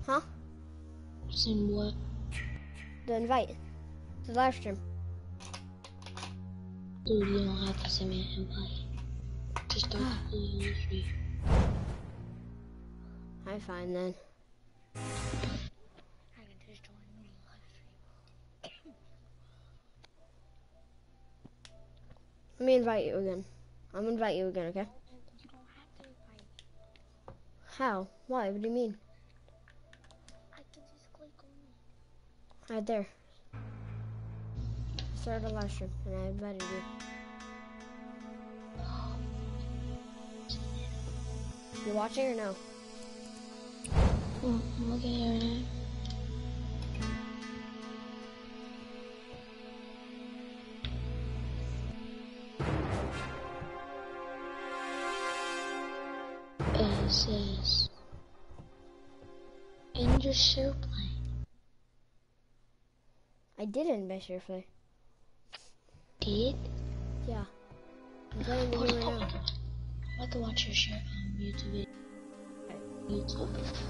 Huh? Send what? The invite. The live stream. Dude, you don't have to send me an invite. Just start the live stream. I'm fine then. I can just join the live stream. Let me invite you again. I'm gonna invite you again, okay? You don't have to invite me. How? Why? What do you mean? I can just click on it. Right there. Start a live stream, and I invited you. You watching or no? Oh, I'm looking at it. It says, end your share play. I didn't miss your play. Did? Yeah. I'm playing the game right now. I'm about to watch your share on YouTube. YouTube.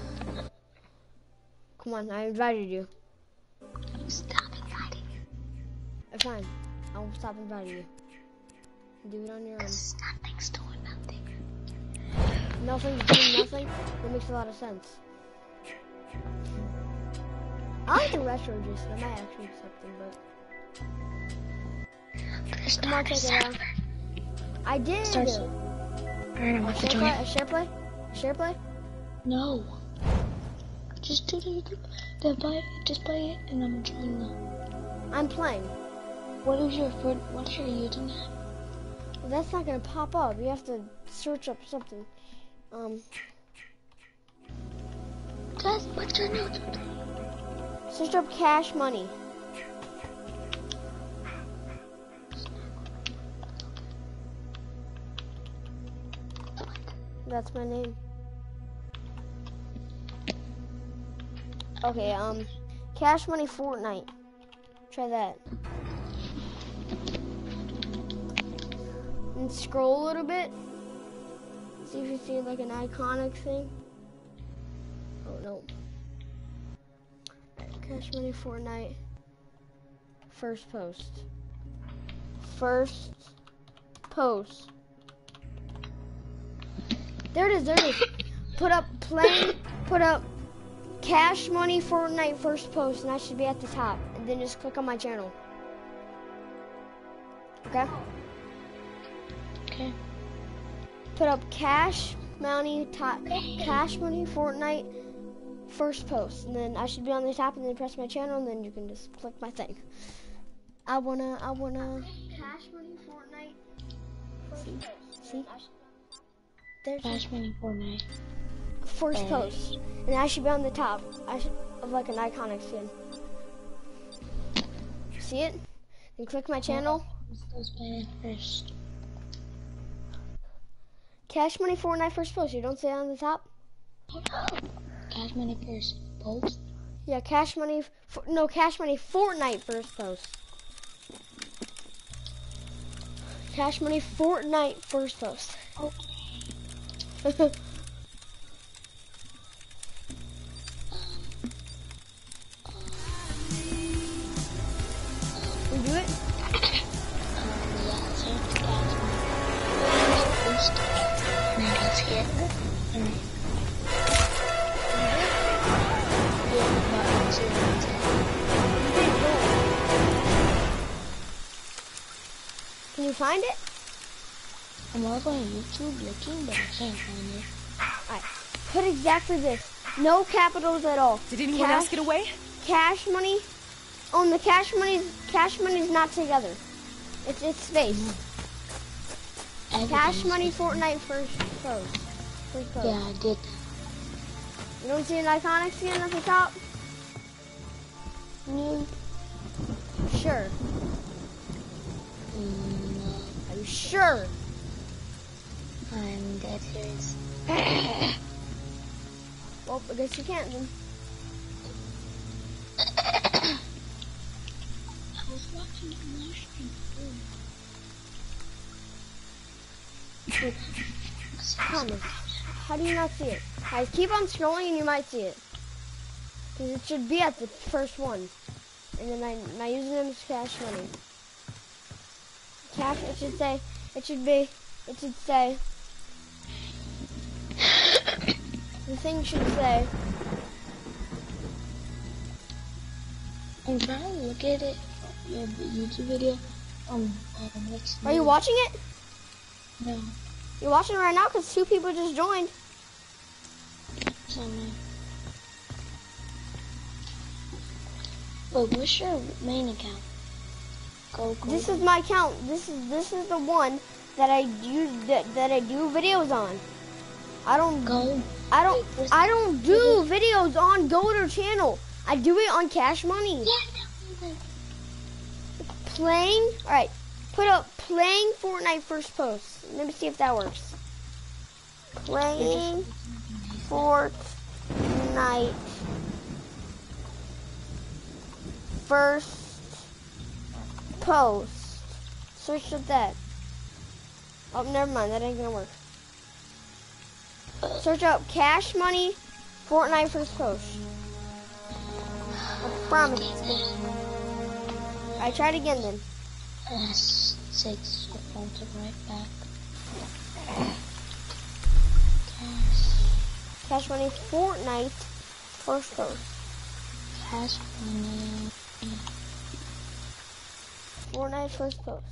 Come on, I invited you. Stop inviting me. Fine. I'll stop inviting you. Do it on your own. Nothing's doing nothing. Nothing's doing nothing? That makes a lot of sense. I like the retro juice. I might actually do something, but... Come on, take it out. I did! Alright, I'm about to join. A share play? A share play? No. Just do the buy it, just buy it, and I'm joining them. I'm playing. What's your username? Well, that's not gonna pop up. You have to search up something. Guys, what's your username? Search up Cash Money. That's my name. Okay, Cash Money Fortnite. Try that. And scroll a little bit. See if you see like an iconic thing. Oh no. Cash Money Fortnite. First post. First post. There it is, there it is. Put up Cash Money Fortnite first post, and I should be at the top. And then just click on my channel. Okay? Okay. Put up Cash Money Fortnite first post, and then I should be on the top, and then press my channel, and then you can just click my thing. I wanna Cash Money Fortnite first post. See? There's Cash Money Fortnite. First post, and I should be on the top. Of like an iconic skin. See it? Then click my channel. Let's buy it first. Cash Money Fortnite first post. You don't see it on the top? Cash Money first post? Yeah, Cash Money Fortnite first post. Cash Money Fortnite first post. Okay. We do it? Yeah, search Cash Money post. And then let's hit. Can you find it? I'm also on YouTube looking, but I can't find it. Alright. Put exactly this. No capitals at all. Did anyone else get away? Cash Money. On the Cash Money's not together. It's space. Cash Money Fortnite first post. Yeah, I did. You don't see an iconic skin at the top? No. Sure. No. Are you sure? I'm dead serious. Well, I guess you can't then. I was watching the live stream. Thomas, how do you not see it? Guys, keep on scrolling and you might see it. Because it should be at the first one. And then my username is Cash Money. Cash, it should say, the thing should say. I'm trying to look at it, your YouTube video. Are you watching it? No. You're watching it right now because 2 people just joined. Something. Wait, what's your main account? Go. This is my account. This is the one that I use that I do videos on. I don't do videos on Golder channel. I do it on Cash Money. Yeah. Playing. All right. Put up playing Fortnite first post. Let me see if that works. Playing Fortnite first post. Search up that. Oh, never mind. That ain't gonna work. Search up Cash Money Fortnite first post. I promise. I tried again then. 6. I'll put it right back. Cash Money Fortnite first post. Cash Money. Fortnite first post.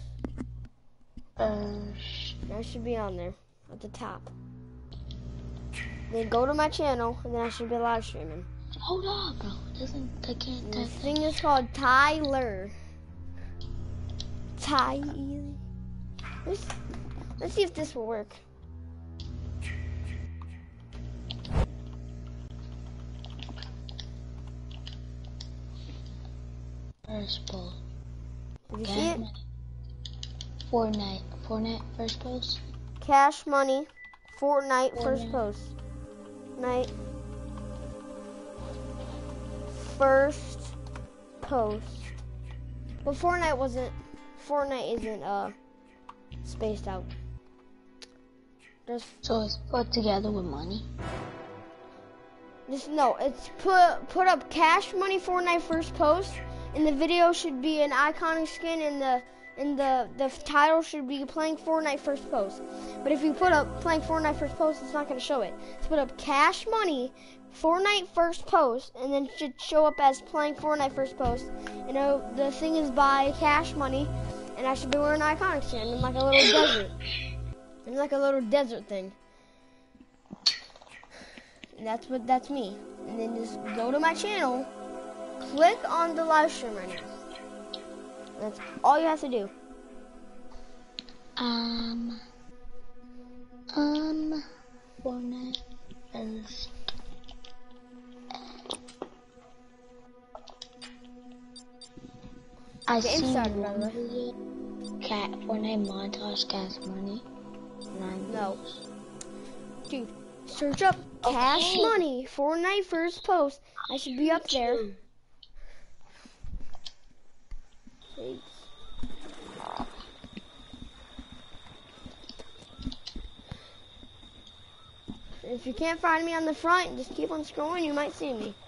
That should be on there at the top. Then go to my channel, and then I should be live streaming. Hold on, bro. I can't. This thing is called Tyler. Tyler. Let's see if this will work. First post. Did you see it? Fortnite first post. Cash Money Fortnite first post. Night. First post. But Fortnite isn't spaced out. So it's put together with money. It's put up Cash Money Fortnite first post, and the video should be an iconic skin, and the title should be playing Fortnite first post. But if you put up playing Fortnite first post, it's not gonna show it. So put up Cash Money Fortnite first post, and then it should show up as playing Fortnite first post. You know, the thing is by Cash Money, and I should be wearing an iconic skin in like a little desert. In like a little desert thing. And that's me. And then just go to my channel, click on the live stream right now. That's all you have to do. Fortnite first. I Game seen started, by the way. Fortnite montage Cash Money. No. Dude, search up Cash Money Fortnite first post. I should be up there. Please. If you can't find me on the front, just keep on scrolling, you might see me.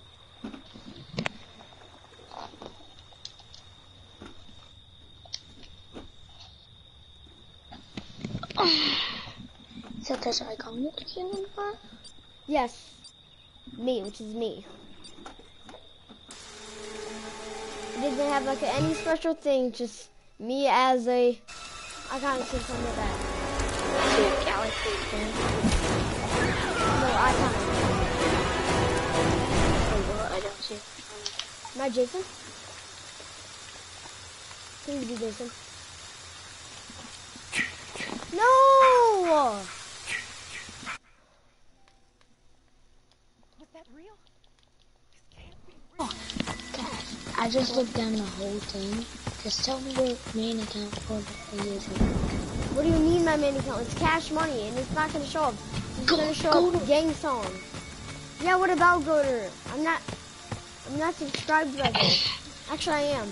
So there's an iconic skin in the front? Yes. Me, which is me. It doesn't have like any special thing, just me as a iconic skin from the back. Galaxy skin. No, iconic. I don't see it. Am I Jason? Please be Jason. No! Was that real? This can't be real. Oh, gosh. I just looked down the whole thing. Just tell me your main account for the user. What do you mean my main account? It's Cash Money, and it's not going to show up. It's going to show up Gang Song. Yeah, what about Goater? I'm not subscribed right now. Actually, I am.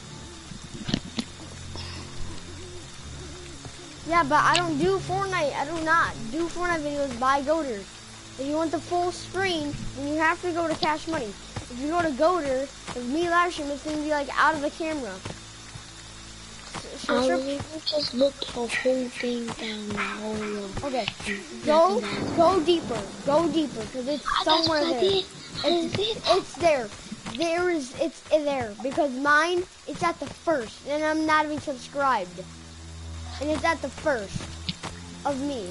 Yeah, but I don't do Fortnite. I do not do Fortnite videos by Goater. If you want the full screen, then you you have to go to Cash Money. If you go to Goater, with me live stream, it's gonna be like out of the camera. I literally just looked the whole thing down the whole. Okay, go deeper, because it's somewhere there. It's there. It's there because mine, it's at the first, and I'm not even subscribed, and it's at the first of me.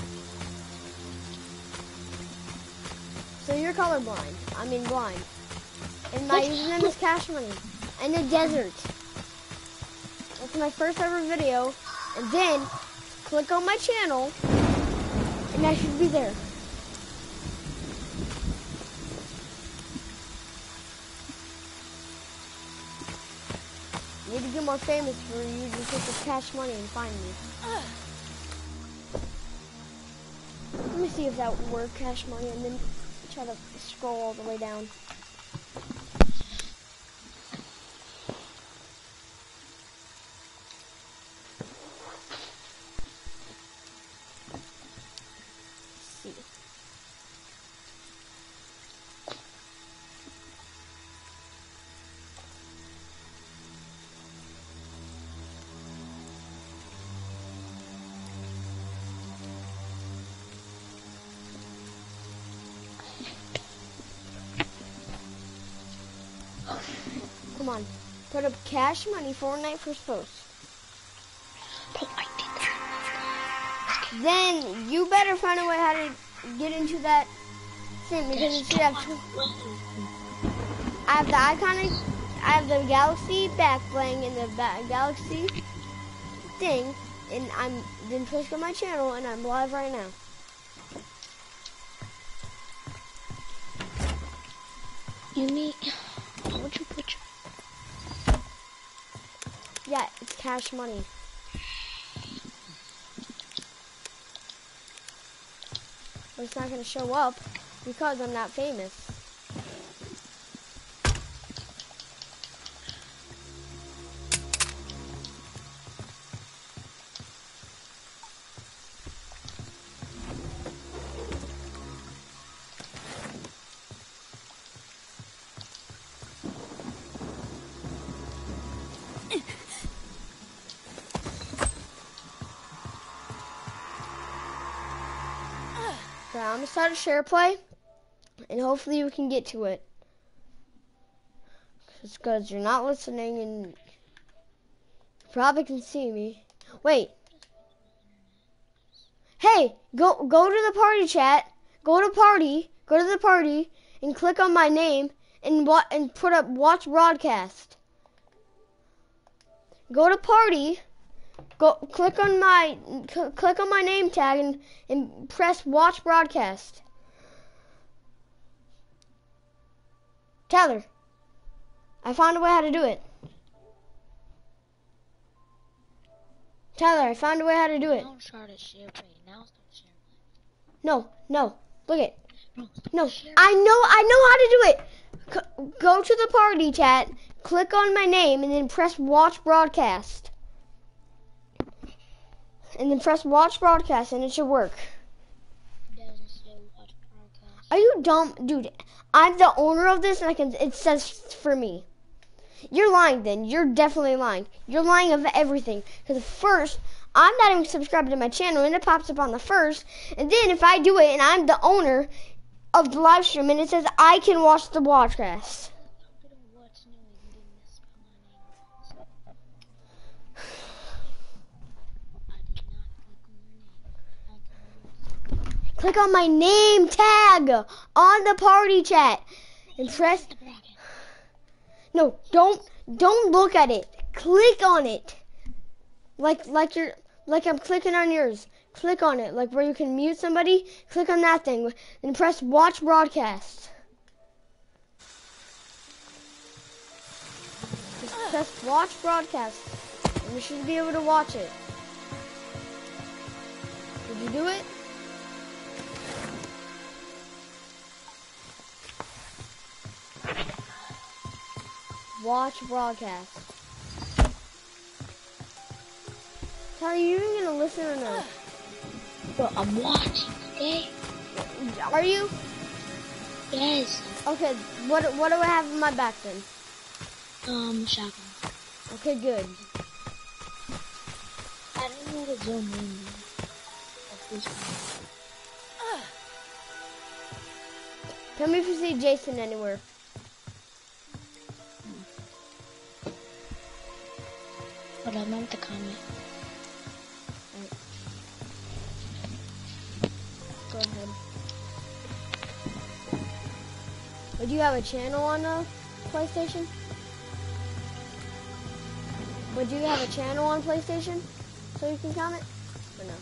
So you're colorblind. I mean blind. And my username is Cash Money. In the desert. That's my first ever video. And then click on my channel, and I should be there. You need to get more famous for you to take the Cash Money and find me. Let me see if that would work, Cash Money, and then try to scroll all the way down. Let's see. Come on, put up Cash Money Fortnite first post. Then you better find a way how to get into that thing because it should have. I have the iconic, I have the Galaxy back bling and the Galaxy thing, and I'm then click on my channel and I'm live right now. You need. Would you put your... Yeah, it's Cash Money. But it's not gonna show up because I'm not famous. Okay, I'm gonna start a share play, and hopefully you can get to it. It's because you're not listening, and you probably can see me. Wait. Hey, go to the party chat. Go to the party, and click on my name, and put up watch broadcast. Go to party. Go click on my name tag and press watch broadcast. Tyler, I found a way how to do it. Tyler, I found a way how to do it. Now start a share play. Now start a share No, look it. No, Share. I know how to do it. Go to the party chat, click on my name, and then press watch broadcast. And then press watch broadcast, and it should work. It doesn't say watch broadcast. Are you dumb? Dude, I'm the owner of this, and it says for me. You're lying then. You're definitely lying. You're lying of everything. Because first, I'm not even subscribed to my channel, and it pops up on the first. And then if I do it, and I'm the owner of the live stream, and it says I can watch the broadcast. Click on my name tag on the party chat and press. No, don't look at it. Click on it. Like I'm clicking on yours. Click on it, like where you can mute somebody. Click on that thing and press watch broadcast. Just press watch broadcast, and you should be able to watch it. Did you do it? Watch broadcast. Tyler, are you even gonna listen or no? But I'm watching, okay? Are you? Yes. Okay, what do I have in my back then? Shotgun. Okay, good. I don't know how to zoom in. Tell me if you see Jason anywhere. But I meant the comment. Right. Go ahead. Would you have a channel on PlayStation? Would you have a channel on PlayStation so you can comment? Or no?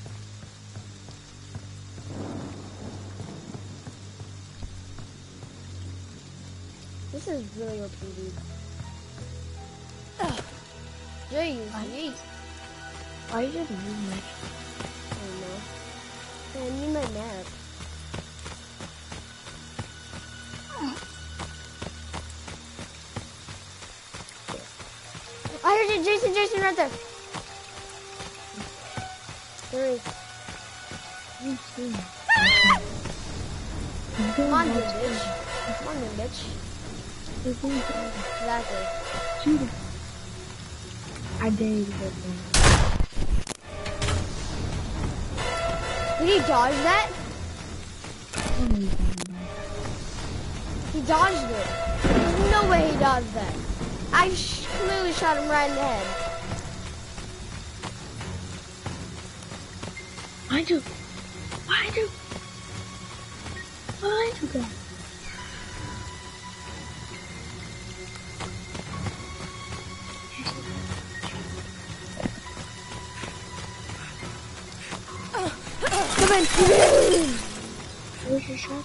This is really OP, dude. Jeez, jeez. Why did you move? I don't know. Man, you my map. I heard you, Jason right there. There he is. Come on, you bitch. Come on, you bitch. Exactly. I dare you to hit me. Did he dodge that? He dodged it. There's no way he dodged that. I clearly shot him right in the head. Why'd you go? Come in. Where's your shot?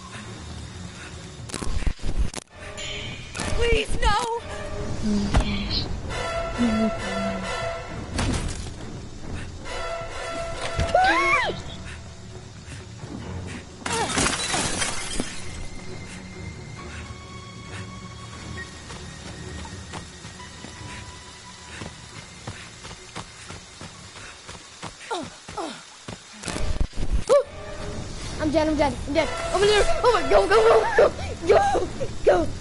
Please, no! Cash. I'm dead. Over there. Oh my, go.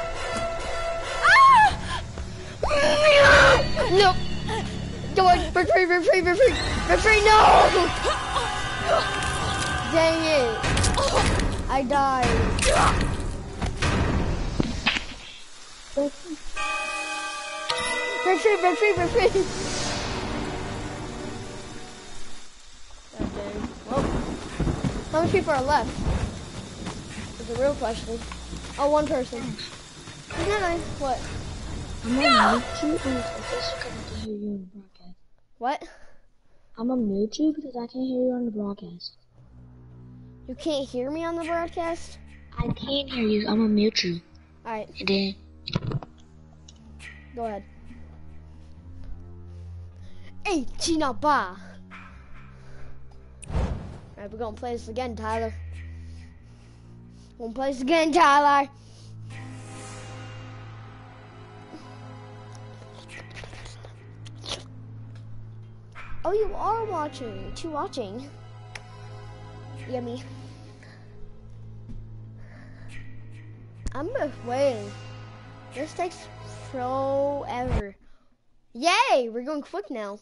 Ah! No. Come on, retreat, no! Dang it. I died. Retreat. How many people are left? Is the real question. Oh, one person. What? I'm on YouTube and I guess you can't hear you on the broadcast. What? I'm on YouTube because I can't hear you on the broadcast. You can't hear me on the broadcast? I can't hear you. I'm on YouTube. Alright, And then go ahead. Hey, China Ba. Alright, we're gonna play this again, Tyler. Oh, you are watching. Two watching. Yummy. I'm just waiting. This takes forever. Yay! We're going quick now.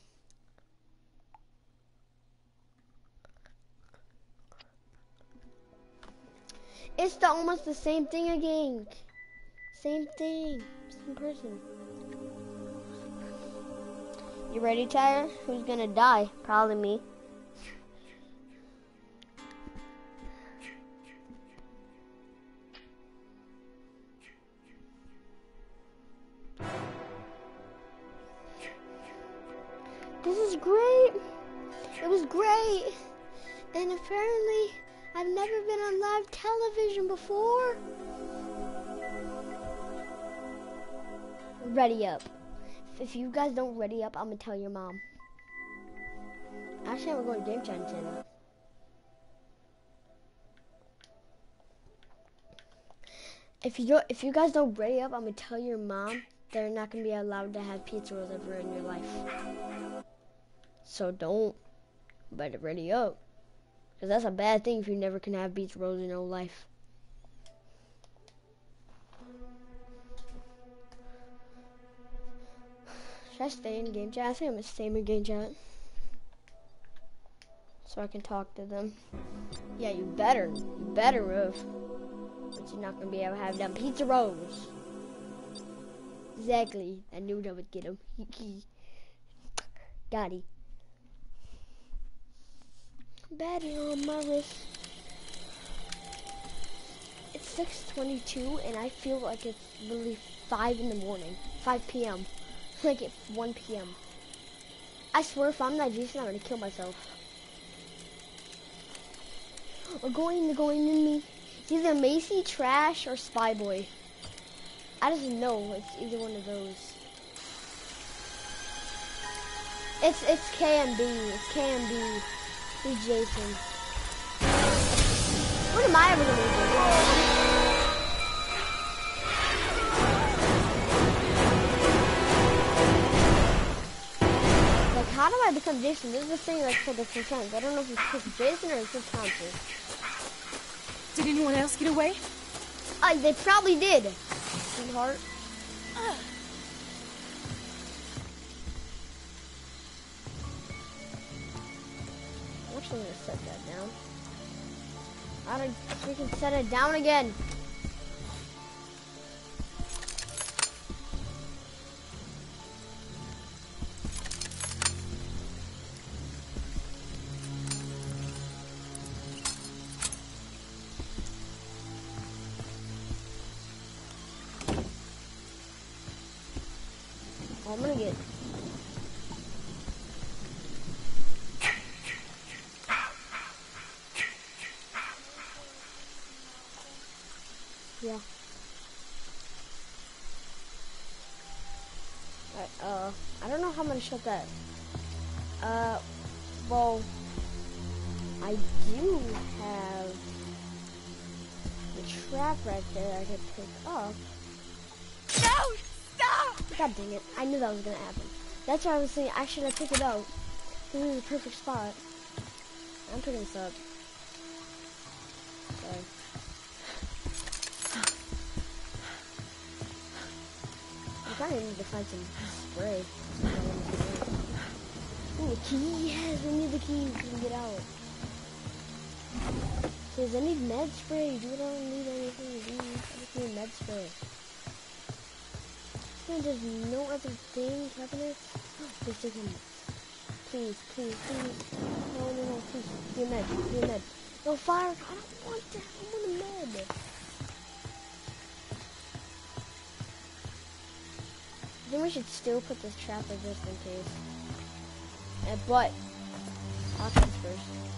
It's almost the same thing again. Same thing. Same person. You ready, Tyler? Who's gonna die? Probably me. This is great. It was great. And apparently, I've never been on live television before. Ready up. If you guys don't ready up, I'm gonna tell your mom. Actually, I'm going to Game Chan channel. If you guys don't ready up, I'm gonna tell your mom they're not gonna be allowed to have pizza rolls ever in your life. So don't. Better ready up. Because that's a bad thing if you never can have pizza rolls in your life. Should I stay in game chat? I think I'm gonna stay in game chat. So I can talk to them. Yeah, you better, Roof. But you're not gonna be able to have them pizza rolls. Exactly. I knew that would get him. Got it. Battery on my wrist. It's 6:22 and I feel like it's literally 5 in the morning. 5 p.m. Like it's 1 p.m. I swear if I'm not Jason, I'm gonna kill myself. They're going in me. It's either Macy, Trash, or Spy Boy. I just know it's either one of those. It's KMB. It's KMB. He's Jason. What am I ever gonna do? Like, how do I become Jason? This is the thing like for the friends. I don't know if it's Jason or it's just Council. Did anyone else get away? They probably did. Sweetheart. I'm actually gonna set that down. I don't freaking set it down again. I'm gonna get. Yeah. Alright, I don't know how I'm gonna shut that. Well, I do have the trap right there I could pick up. No! Stop! God dang it. I knew that was gonna happen. That's why I was saying, actually, I picked it up. This is the perfect spot. I'm picking this up. Sorry. I kind of need to find some spray. Ooh, a key. Yes, I need the key so we can get out. Says I need med spray. Dude, I don't need anything. Dude, I just need med spray. There's no other thing happening. Please take him. Please, please, please. No, no, no, please. Be a med. Be a med. No, fire. I don't want that. I want a med. I think we should still put this trapper just in case. But, offense first.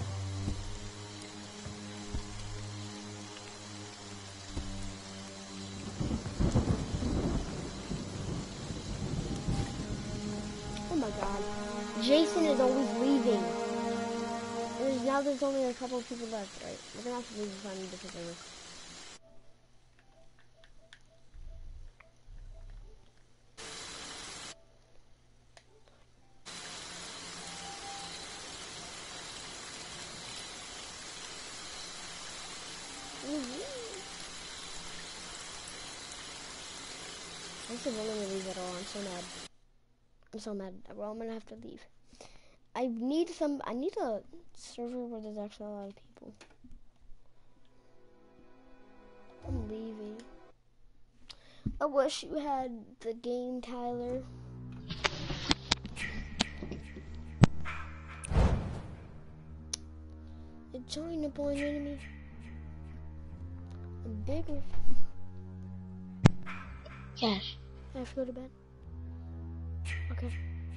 Oh my god. Jason is always leaving. And now there's only a couple of people left, right? We're gonna have to leave and find a different thing. This is one of these at all. I'm so mad. I'm so mad. Well, I'm gonna have to leave. I need a server where there's actually a lot of people. I'm leaving. I wish you had the game, Tyler. Join a point enemy. I'm bigger. Cash. I have to go to bed. Okay.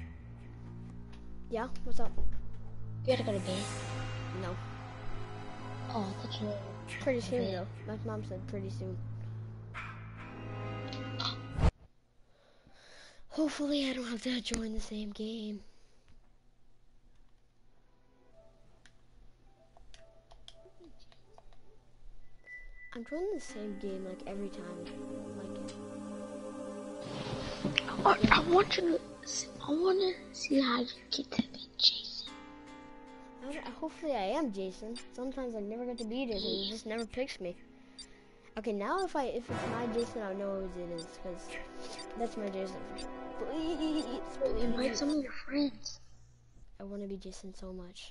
Yeah, what's up? You gotta go to bed. No. Oh, I thought you were. Pretty soon though. My mom said pretty soon. Hopefully I don't have to join the same game. I'm joining the same game like every time. I want you to. I want to see how you get to be Jason. Hopefully I am Jason. Sometimes I never get to be Jason. He just never picks me. Okay, now if it's my Jason, I know who it is because that's my Jason for sure. Please. Invite some of your friends. I want to be Jason so much.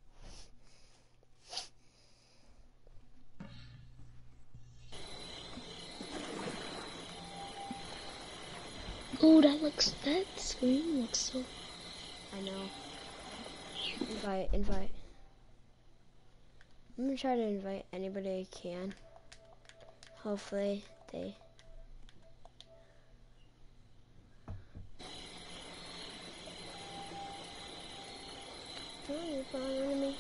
Oh, that screen looks so... I know. Invite. I'm gonna try to invite anybody I can. Hopefully they... Don't bother me.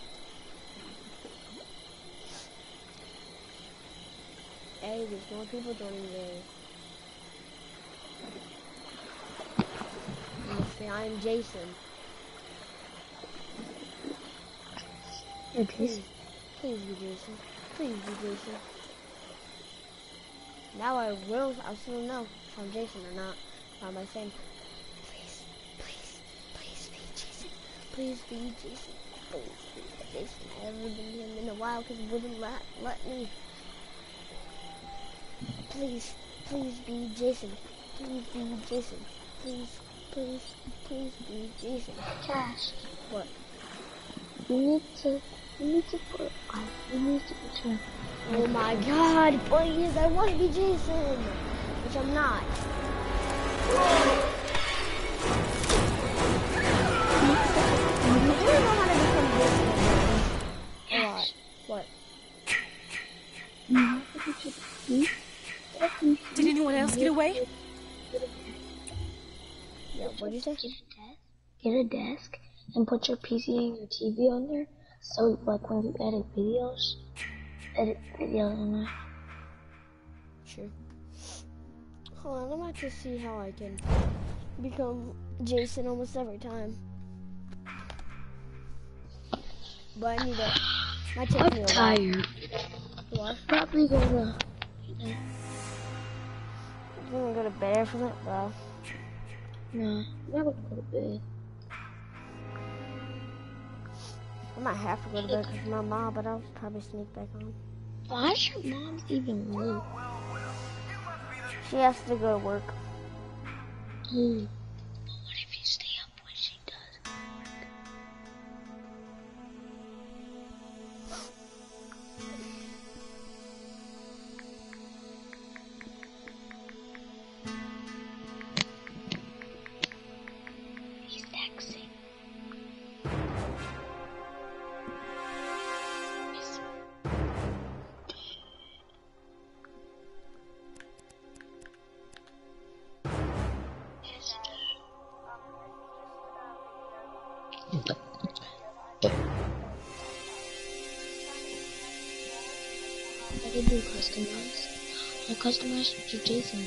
Hey, there's more people joining me. I'm Jason. You're Jason. Please be Jason. Please be Jason. Now I'll still know if I'm Jason or not by saying, please be Jason. Please be Jason. Please be Jason. I haven't been him in a while because it wouldn't let me. Please be Jason. Please be Jason. Please be Jason. Cash. What? You need to put your... Oh my god, please, I want to be Jason, which I'm not. I don't know how to become Jason. A lot. What? Did anyone else get away? Yeah, what'd you say? Get a desk and put your PC and your TV on there. So, like, when you edit videos on there. Sure. Hold on, I'm about to see how I can become Jason almost every time. But I need a... Might take me a I'm while. tired. What? Probably gonna... I'm gonna go to bed after that, bro. No, I'm not gonna go to bed. I might have to go to bed because of my mom, but I'll probably sneak back on. Why does your mom even work? She has to go to work. What if you stay up when she does go to work? He's texting. I can do customize. I'll customize to Jason.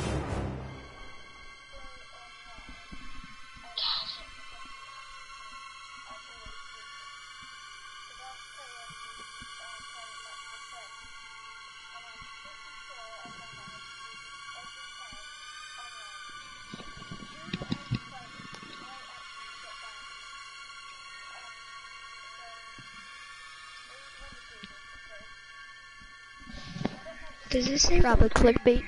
Does this say Probably clickbait.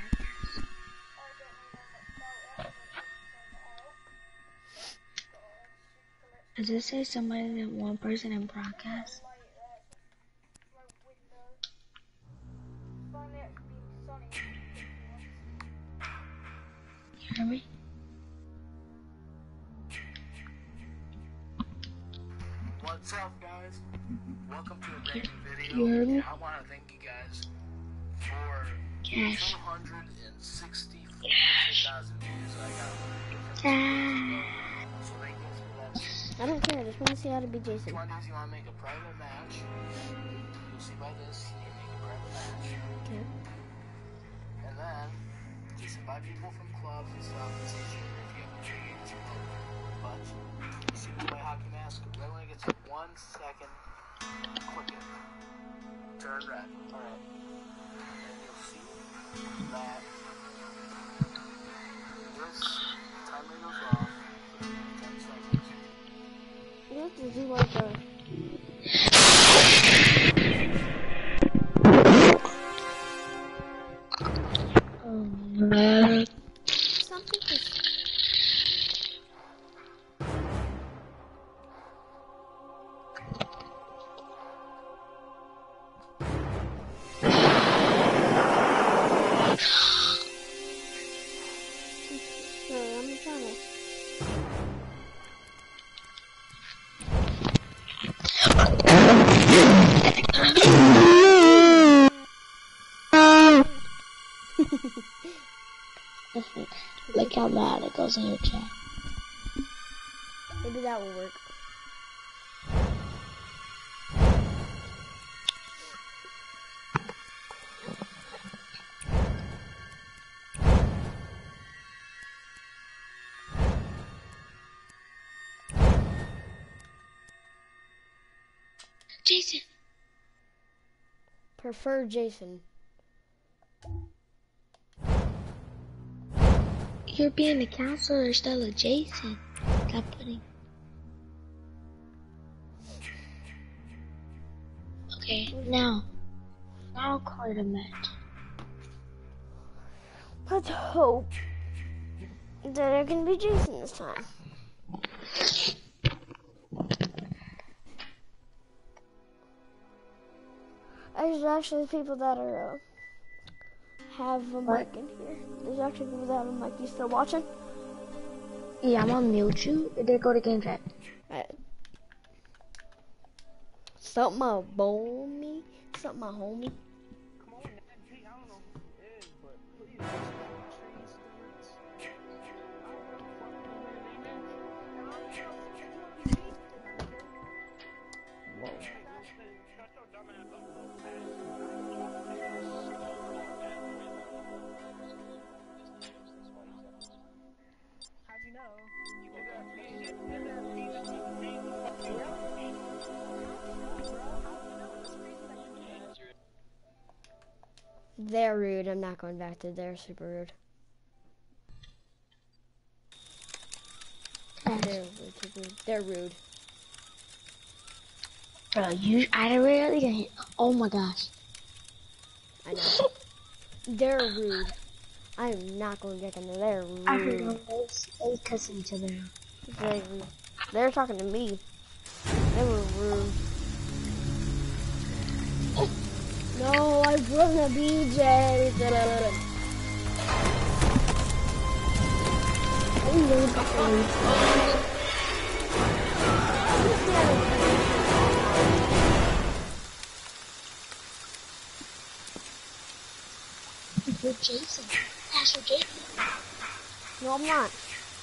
Does this say somebody that one person in broadcast? You hear me? What's up, guys? Welcome to a brand new video. You heard me? I want to thank you guys for Cash. 264,000 views I got. So thank you for that. I don't care, I just want to see how to be Jason. What you want to do is you want to make a private match. You'll see by this, you make a private match. Okay. And then, just invite people from clubs and stuff. It's easier if you have a big age club. But, you see the play hockey mask? Right when it gets to 1 second, click it. Turn red. Alright. And you'll see that this timer goes off for 10 seconds. You have to do like a... Something just... Look how loud it goes in your chat. Maybe that will work. Jason. Prefer Jason. You're being the counselor instead of Jason. Stop putting. Okay, now call it a match. Let's hope that it can be Jason this time. There's actually people that are have a mic in here. There's actually people that have a mic. You still watching? Yeah, I'm gonna mute you. They go to game chat. Alright. Something my homie. Something my homie. Come on, Nancy. I don't know who it is, but please don't trees, dudes. Shut your dumb ass up, little how'd you know? They're rude. I'm not going back to. They're super rude. They're rude. They're rude. Bro, I really get hit. Oh my gosh. I know. They're rude. I am not going back in there. They're rude. I heard them. They cussing each other out. They're rude. They're talking to me. They were rude. No, I broke the BJ. You're Jason. That's your Jason. No, I'm not.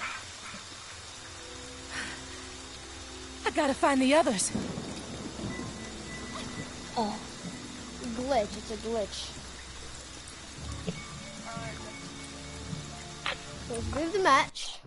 I gotta find the others. Oh. Glitch. It's a glitch. So let's move the match.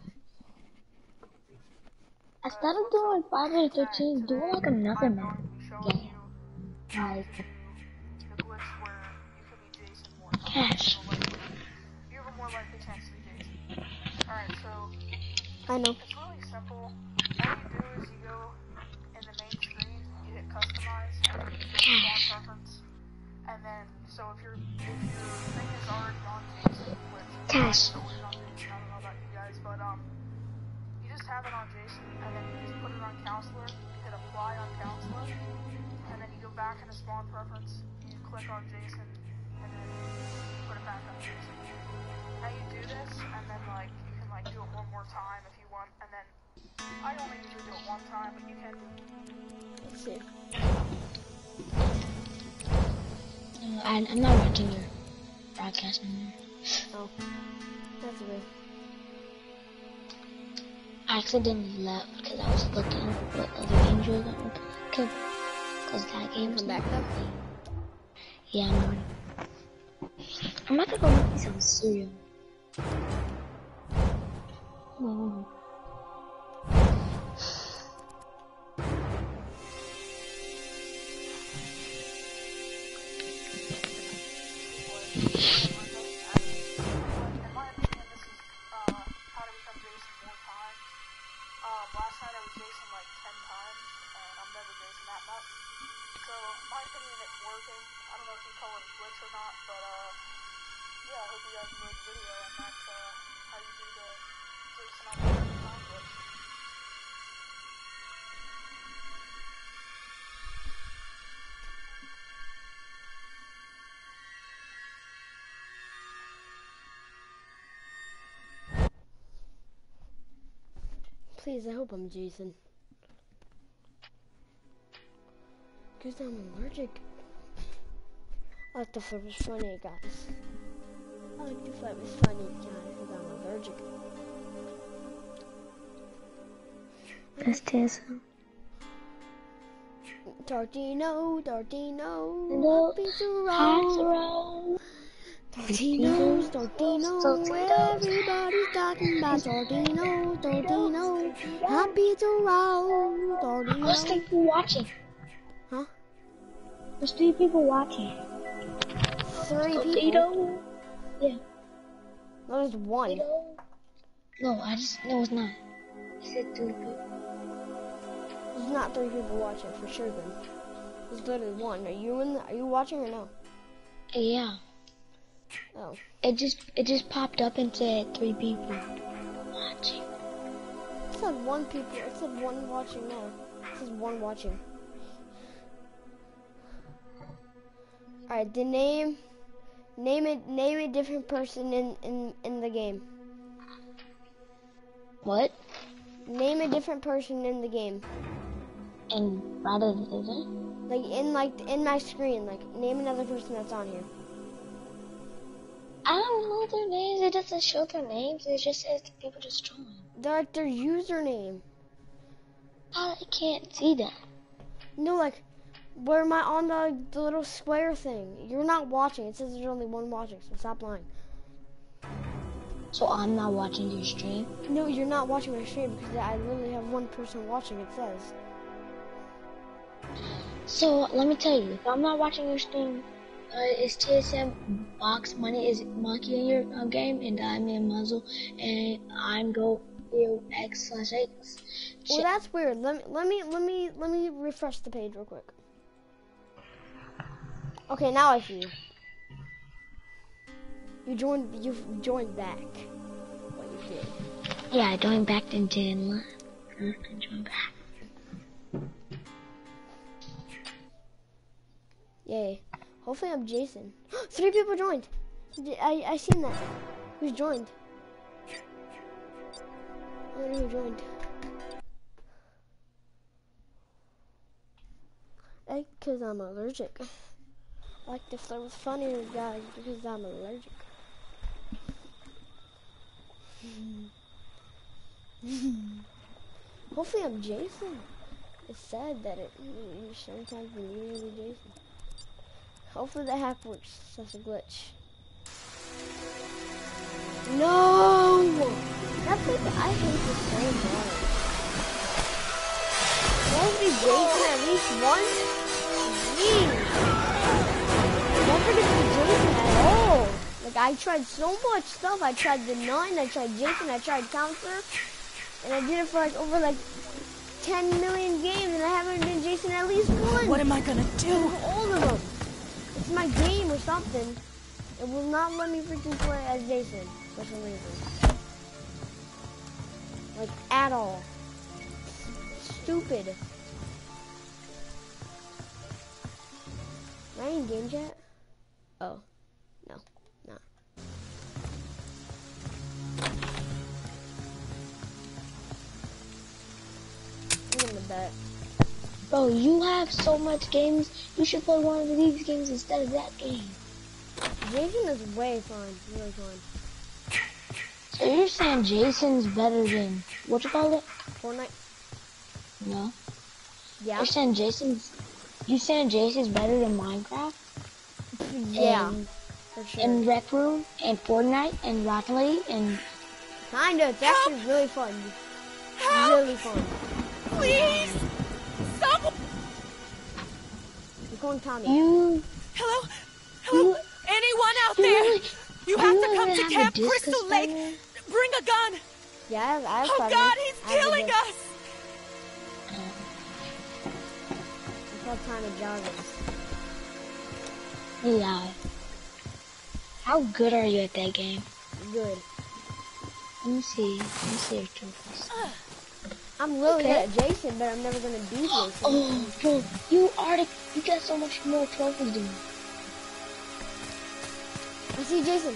Instead of doing 5 out of 13, do like another map. Showing you Like, the glitch where you could be Jason more. cash. You have a more likely chance to be Jason. Alright, so I know. it's really simple. All you do is you go in the main screen, you hit customize, and then you go to spawn preference. And then, so if your thing is already on Jason, which Cash. I don't know about you guys, but you just have it on Jason, and then you just put it on counselor, you hit apply on counselor, and then you go back into spawn preference, you click on Jason, and then you put it back on Jason. Now you do this, and then like you can like do it one more time if you want, and then I only usually do it one time, but you can. Let's see. I'm not watching your broadcast anymore. Oh. That's weird. I accidentally left because I was looking at what other games you were going to play. Because that game's Come back though. Yeah, I'm already. I'm about to go make me some cereal. Oh. In my opinion, this is how to become Jason more times. Last night I was Jason like 10 times, and I'm never Jason that much. So, in my opinion, it's working. I don't know if you call it a glitch or not, but yeah, I hope you guys enjoyed the video, and that's how you do the Jason on the time glitch. Please, I hope I'm Jason. Because I'm allergic. I like the flip was funny, guys. I like the flip was funny, guys. allergic. That's TSM. Tortino, Tortino, No, happy to Hot roll. roll. Tortinos, Tortino, everybody's talking about Tortino, Tortino, happy to roll. What's Tortino. 3 people watching? Huh? There's 3 people watching. 3 people. Tortino. Yeah. No, there's 1. No, no, it's not. I said 3 people. There's not 3 people watching for sure then. There's literally 1. Are you watching or no? Yeah. Oh. It just popped up and said 3 people watching. It said 1 people. It said 1 watching now. It says 1 watching. Alright, the name a different person in the game. What? Name a different person in the game. And rather than In my screen, name another person that's on here. I don't know their names. It doesn't show their names. It just says the people just joined. They're their username. I can't see that. No, where am I on the little square thing? You're not watching. It says there's only 1 watching, so stop lying. So I'm not watching your stream. No, you're not watching my stream because I literally have 1 person watching, it says. So let me tell you, if I'm not watching your stream, it's TSM Box Money is Monkey in your game, and I'm in Muzzle, and I'm Go X/X. Well, that's weird. Let me refresh the page real quick. Okay, now I see you. You've joined back. What you did. Yeah, I joined back in Jan. I joined back. Yay. Hopefully I'm Jason. 3 people joined. I seen that. Who's joined? I don't know who joined. Because I'm allergic. I like to flirt with funnier guys because I'm allergic. Hopefully I'm Jason. It's sad that sometimes we need to be Jason. Hopefully that hack works. That's a glitch. No! That's I hate this so much. Won't be Jason at least once? Jeez. Don't forget to be Jason at all. I tried so much stuff. I tried the Nun, I tried Jason, I tried Counselor. And I did it for over 10 million games and I haven't been Jason at least once. What am I gonna do? All of them. It's my game or something. It will not let me freaking play as Jason for some reason. At all. Stupid. Am I in game chat? Oh. No. Not. I'm gonna bet. Bro, you have so much games. You should play one of these games instead of that game. Jason is way fun. Really fun. So you're saying Jason's better than, what you call it? Fortnite? No. Yeah. You're saying Jason's better than Minecraft? Yeah. And, For sure. and Rec Room, and Fortnite, and Rocket League, and... Kinda. It's actually really fun. Help! Really fun. Please! Someone! I'm calling Tommy. Hello? Hello? Anyone out there? You have to come to Camp Crystal Lake. Bring a gun. Yeah, I have Oh Spider-Man. God, he's killing us. It's called Time of Joggers. Yeah. How good are you at that game? Good. Let me see your trophies. I'm really good at Jason, but I'm never gonna be Jason. Oh, bro, you got so much more trophies than me. I see Jason.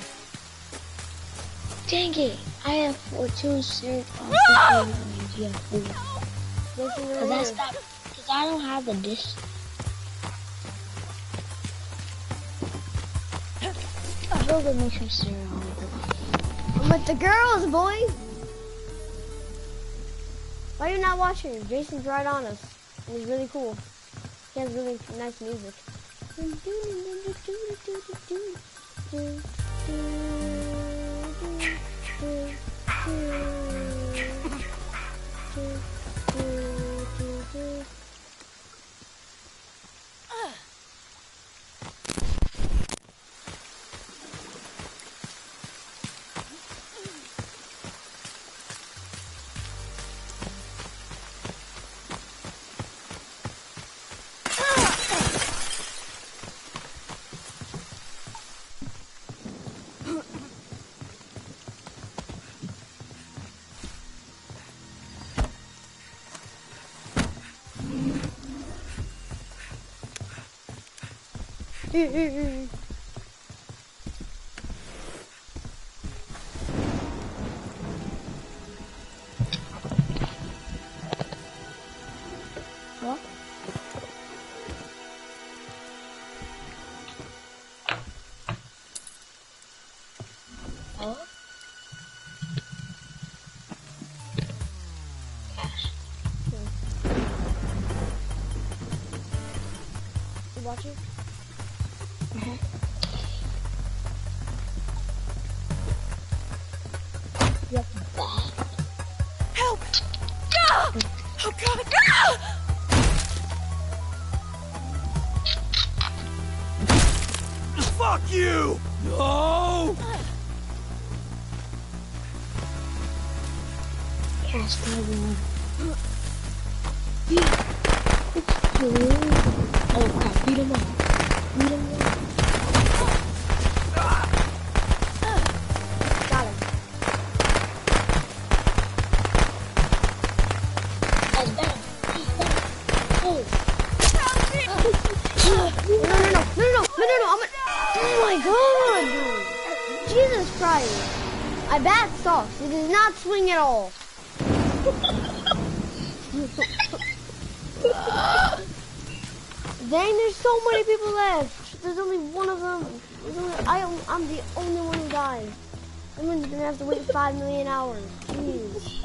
Dang it! I have 2 series. Yeah, 4. Jason, Cause I stopped. Cause I don't have the dish. I'll go make some cereal. I'm with the girls, boy. Why are you not watching? Jason's right on us. And he's really cool. He has really nice music. What? Huh? Cash. You watching? You have to back. Help! Ah! Oh God! Ah! Fuck you! No! Cash, go. It's true. Oh crap, beat him up. Beat him up. Got him. And down. Oh. No. Oh my God, dude. Jesus Christ. My bat sucks. It does not swing at all. Dang, there's so many people left. There's only one of them. I'm the only one who died. I'm gonna have to wait 5 million hours. Jeez.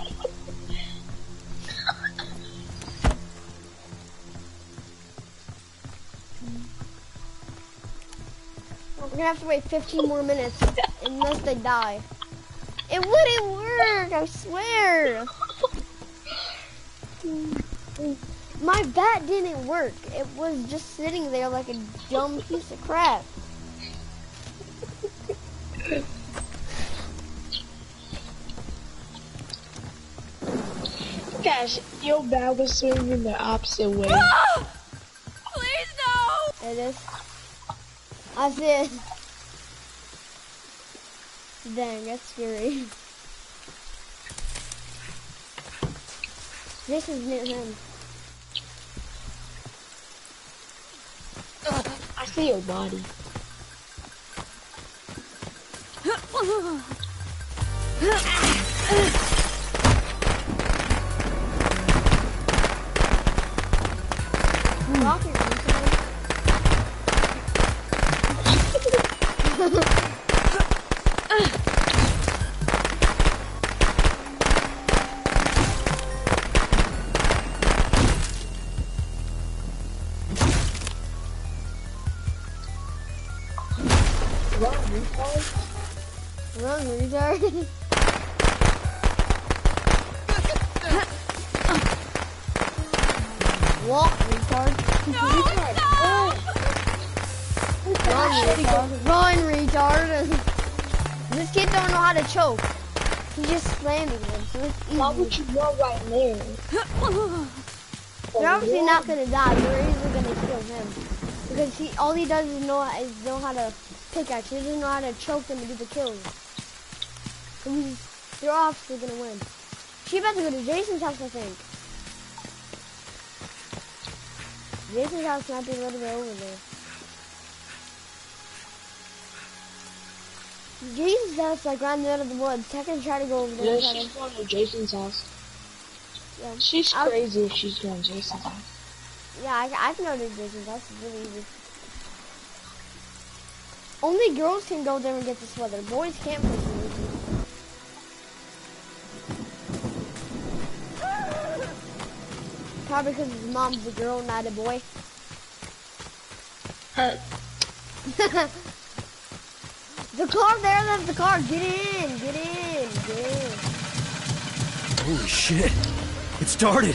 We're gonna have to wait 15 more minutes unless they die. It wouldn't work, I swear. My bat didn't work. It was just sitting there like a dumb piece of crap. Cash, your bat was swinging the opposite way. Ah! Please no! It is. I see it. Dang, that's scary. This is near him. I see your body. Rocket Run, retard. Walk, retard. Run, retard. This kid don't know how to choke. He's just slamming them, so it's easy. Why would you run right there? They're obviously not gonna die. They're easily gonna kill him because all he does is know how to pickaxe. He doesn't know how to choke them and do the kills. So they're obviously gonna win. She's about to go to Jason's house, I think. Jason's house might be a little bit over there. Jason's house, like right in the middle of the woods. I can try to go over there. Yeah, she's going to Jason's house. Yeah. She's crazy if she's going to Jason's house. Yeah, I can go to Jason's house. It's really easy. Only girls can go there and get the sweater. Boys can't for some reason. Probably because his mom's a girl, not a boy. The car there, that's the car. Get in, get in, get in. Holy shit. It started.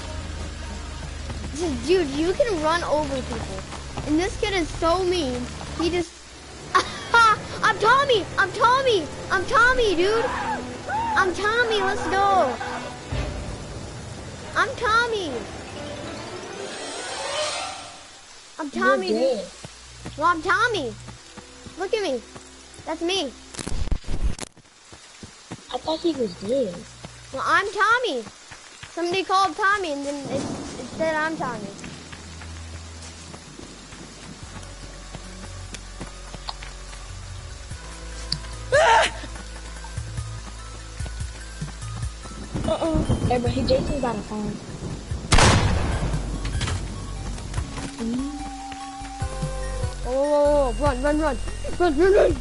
Dude, you can run over people. And this kid is so mean. He just... I'm Tommy! I'm Tommy! I'm Tommy, dude! I'm Tommy, let's go! I'm Tommy! I'm Tommy, dude. Well, I'm Tommy. Look at me. That's me. I thought he was dead. Well, I'm Tommy. Somebody called Tommy and then it said I'm Tommy. Everybody, Jason's got a phone. Oh, run, run, run. Run, run, run.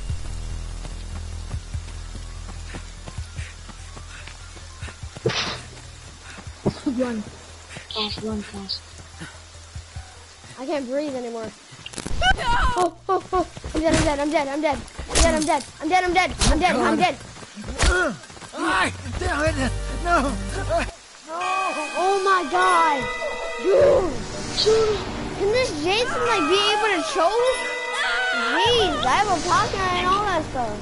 Run. Cash, run, Cash. I can't breathe anymore. Oh, oh, oh. I'm dead, I'm dead, I'm dead, I'm dead. I'm dead, I'm dead, I'm dead, I'm dead, I'm dead, I'm dead. Damn it. No. Oh my god. Dude. Can this Jason like be able to choke? Jeez, I have a pocket and all that stuff.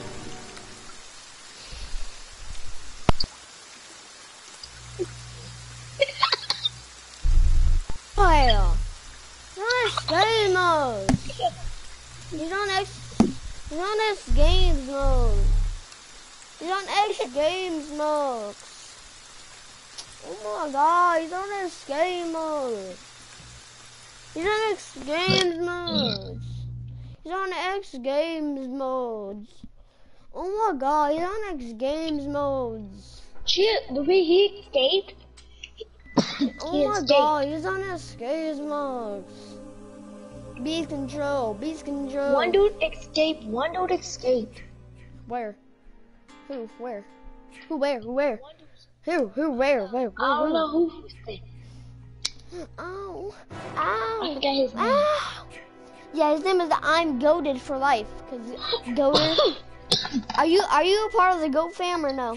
Fire. Nice game mode. He's on X Games mode. He's on X Games mode. Oh my god, he's on X Game mode. He's on X Games mode. He's on X Games modes. Oh my god, he's on X Games modes. Shit, the way he escaped. Oh my god, he's on X Games modes. Beast control, beast control. One dude escaped, one dude escaped. Where? Who? Where? Who? Where? Who? Where? Who? Where? Where? I don't know who escaped. Ow. I Ow. forgot his name. Ow. Yeah, his name is I'm Goated for life. Cause Goater. Are you a part of the Goat fam or no?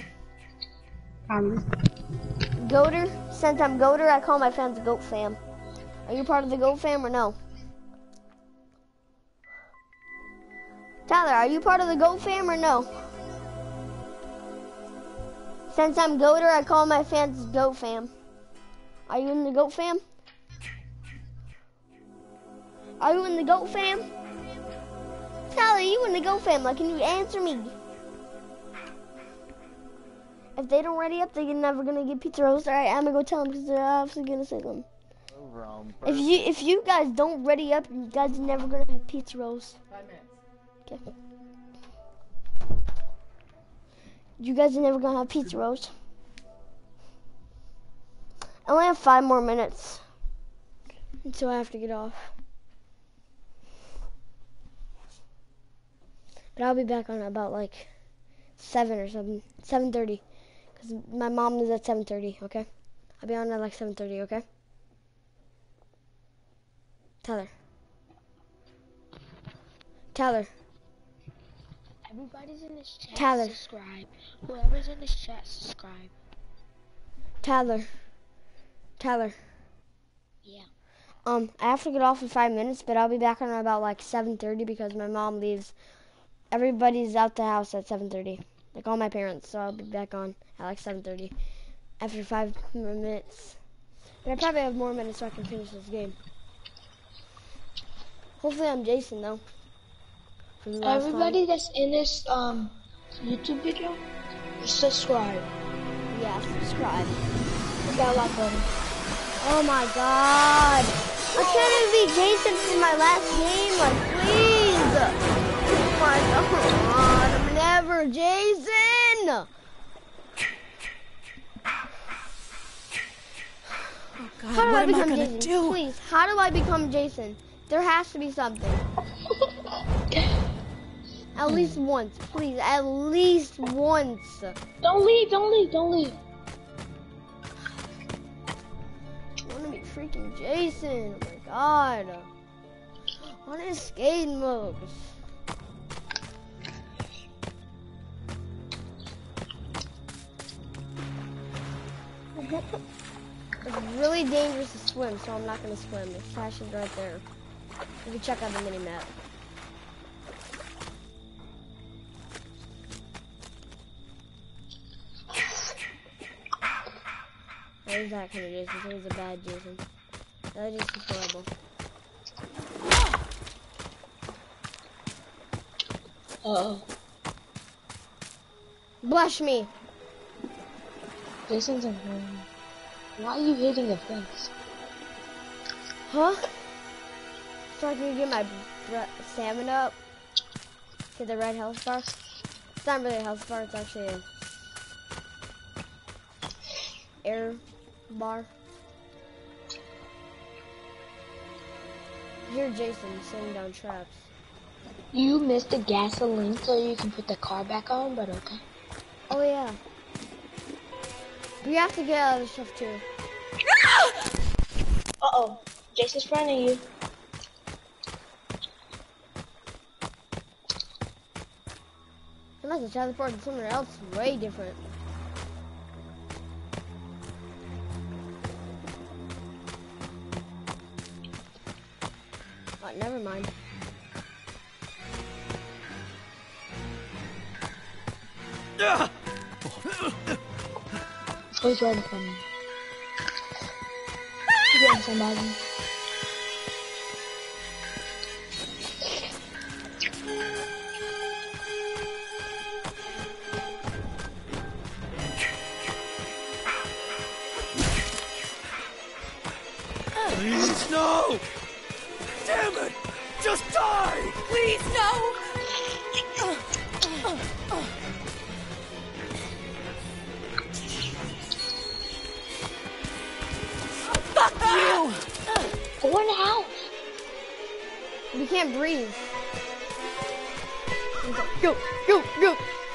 Goater. Since I'm Goater, I call my fans the Goat fam. Are you part of the Goat fam or no? Tyler, are you part of the Goat fam or no? Since I'm Goater, I call my fans Goat fam. Are you in the Goat fam? Are you in the Goat fam? Tyler, are you in the Goat fam? Like, can you answer me? If they don't ready up, they're never gonna get pizza roast. Alright, I'm gonna go tell them because they're obviously gonna say them. If you guys don't ready up, you guys are never gonna have pizza roast. 5 minutes. Okay. You guys are never gonna have pizza roast. I only have 5 more minutes until I have to get off. But I'll be back on about like 7 or something, 7:30, because my mom is at 7:30. Okay, I'll be on at like 7:30. Okay. Tyler. Everybody's in this chat. Tyler. Subscribe. Whoever's in this chat, subscribe. Tyler. Yeah. I have to get off in 5 minutes, but I'll be back on about like 7:30 because my mom leaves. Everybody's out the house at 7:30, like all my parents. So I'll be back on at like 7:30 after 5 more minutes. And I probably have more minutes so I can finish this game. Hopefully I'm Jason though. For the last Everybody time. that's in this YouTube video, subscribe. Yeah, subscribe. We got a lot of them. Oh my god. I can't even be Jason for my last game, like please. Oh my god, I'm never Jason. Oh God, How do what I am I become gonna Jason? do? Please, how do I become Jason? There has to be something. At least once, please, at least once. Don't leave, don't leave, don't leave. freaking Jason. Oh my god. On his skating modes. It's really dangerous to swim, so I'm not gonna swim. The cash is right there. You can check out the mini map. What is that kind of Jason? It was a bad Jason. That is just horrible. Uh-oh. Blush me. Jason's in home. Why are you hitting the fence? Huh? So I can get my stamina up. Get the red health bar. It's not really a health bar, it's actually a air bar. Here Jason setting down traps. You missed the gasoline so you can put the car back on, but okay. Oh yeah. We have to get other stuff too. Uh-oh. Jason's fronting you. Unless it's teleported somewhere else way different. Oh, never mind. Oh, he's right in front of me. He's getting somebody. Please, no! Damn it! Just die! Please, no! Fuck you! Go in the house. We can't breathe. Go, go, go!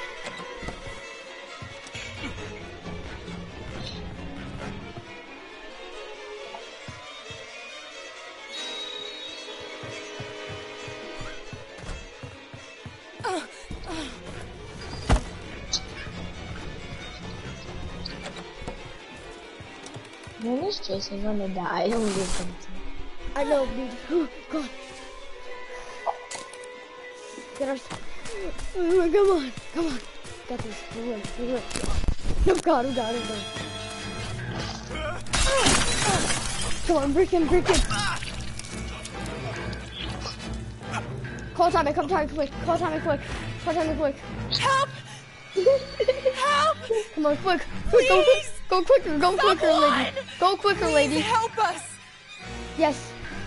When is Jason gonna die? I don't give him I know, dude. Oh, God. Get our... Oh, come on, come on. Got this. We're good. Oh, God, oh, God, oh, God. Come on, break him, break him. Call time, come time, quick. Call time, quick. Call time, quick. Help! Help! Come on, quick. Quick, go, quick. Go quicker, go quicker, lady. Go quicker, Please lady. help us! Yes.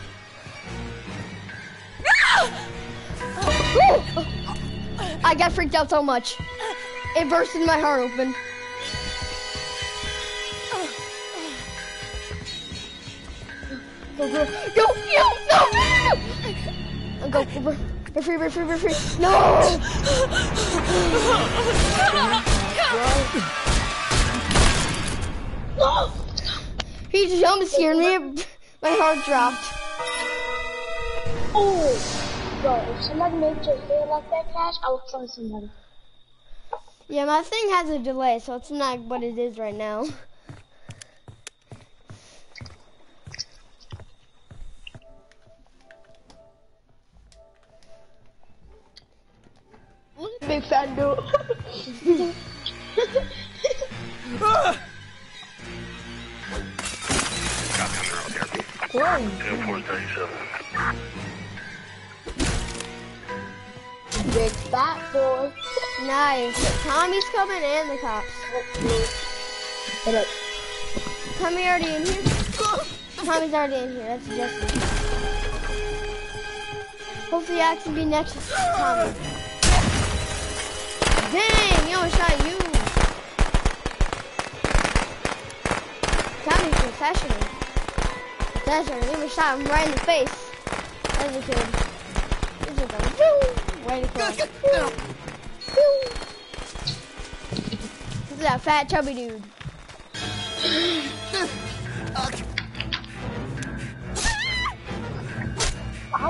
I got freaked out so much. It bursted my heart open. Go, go, go, no! Go, go, we're free, we're free, we're free. No! No! He just jump scared me. My heart dropped. Oh! Bro, if somebody made your hair like that, Cash, I will kill somebody. Yeah, my thing has a delay, so it's not what it is right now. Big fat dude. Big fat boy. Nice. Tommy's coming and the cops. What up? Tommy already in here? Tommy's already in here. That's Jesse. Hopefully I can be next to Tommy. Dang, yo, I shot you. Tommy's professional. That's right, they shot him right in the face. As a kid. He's just like, woo, right across. Woo, woo. Look at that fat chubby dude.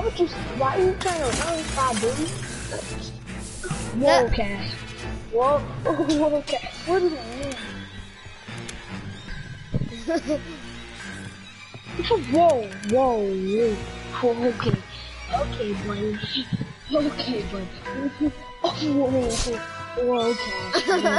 Why are you trying to run, Fat Dude? Whoa, Cash. Whoa, whoa, Cash. What does that mean? Whoa, whoa, whoa. Okay. Okay, buddy. Okay, buddy. Oh, whoa, whoa, Cash.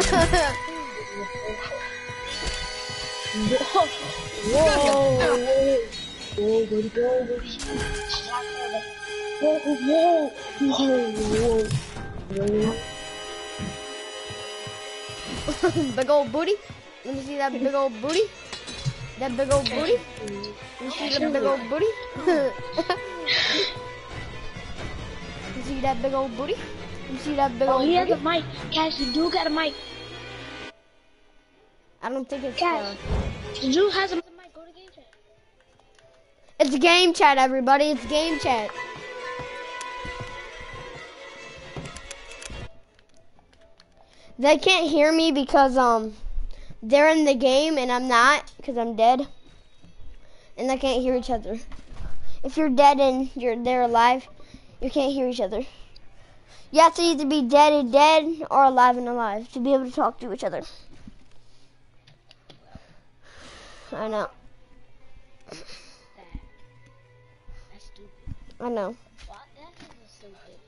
Whoa, whoa, whoa, buddy, go, buddy. Whoa, whoa, whoa, whoa. Big old booty. Let me see that big old booty. That big old booty. Let me see that big old booty. You see that big old booty? You see that big old he booty? has a mic. Cash, you do got a mic. I don't think it's Cash, the dude has a mic. Go to game chat. It's game chat, everybody. It's game chat. They can't hear me because they're in the game and I'm not because I'm dead. And they can't hear each other. If you're dead and they're alive, you can't hear each other. You have to either be dead and dead or alive and alive to be able to talk to each other. I know. That's stupid. I know. What? That is stupid.